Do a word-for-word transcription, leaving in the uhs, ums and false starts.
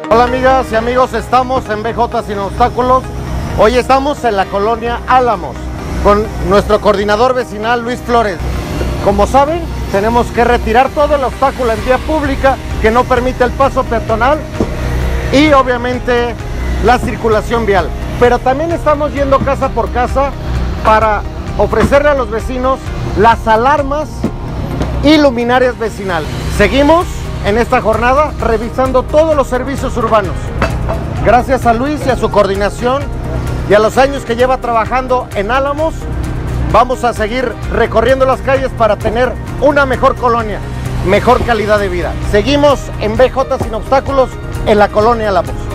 Hola amigas y amigos, estamos en B J Sin Obstáculos. Hoy estamos en la colonia Álamos con nuestro coordinador vecinal Luis Flores. Como saben, tenemos que retirar todo el obstáculo en vía pública que no permite el paso peatonal y obviamente la circulación vial. Pero también estamos yendo casa por casa para ofrecerle a los vecinos las alarmas y luminarias vecinales. Seguimos en esta jornada revisando todos los servicios urbanos. Gracias a Luis y a su coordinación y a los años que lleva trabajando en Álamos, vamos a seguir recorriendo las calles para tener una mejor colonia, mejor calidad de vida. Seguimos en B J Sin Obstáculos en la colonia Álamos.